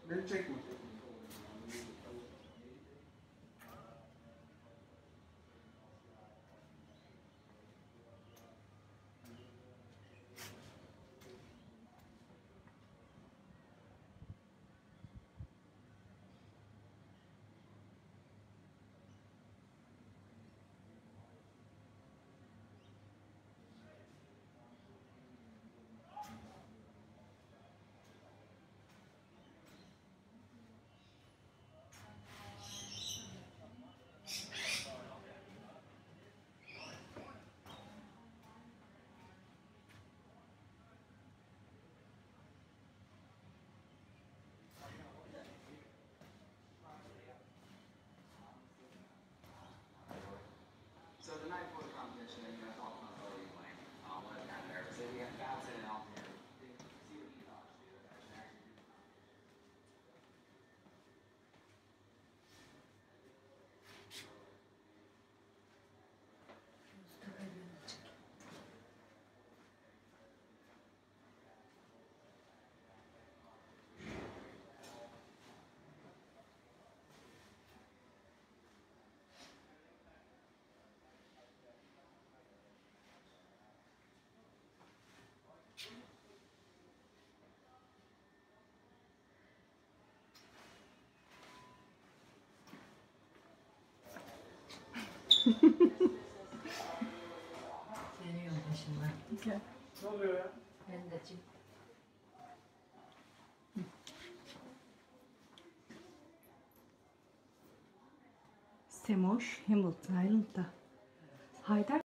Beni çekme. So the night before the competition, you guys all come over you like, I was kind of nervous. So we got bouncing it out here. See what you thought, dude. Geliyor başıma. Okay. Ne oluyor ya? Ben de çık. Semoş Hamilton Island'da. Haydar